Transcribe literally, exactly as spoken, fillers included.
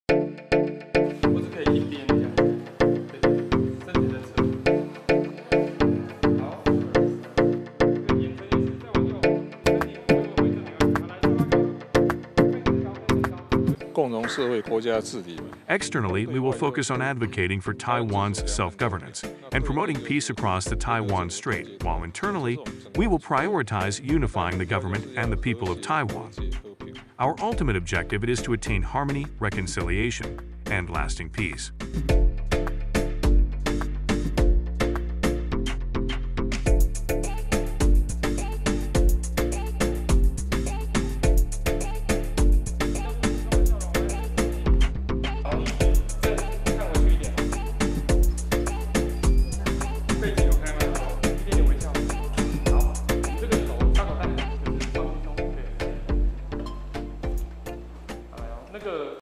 我是可以一边这样，对对，身体的侧。好，对，眼神也是再往右，身体微微回正没关系。好，来，下巴高，背更高，背更高。 共荣社会国家治理。 Externally, we will focus on advocating for Taiwan's self-governance and promoting peace across the Taiwan Strait, while internally, we will prioritize unifying the government and the people of Taiwan. Our ultimate objective is to attain harmony, reconciliation, and lasting peace.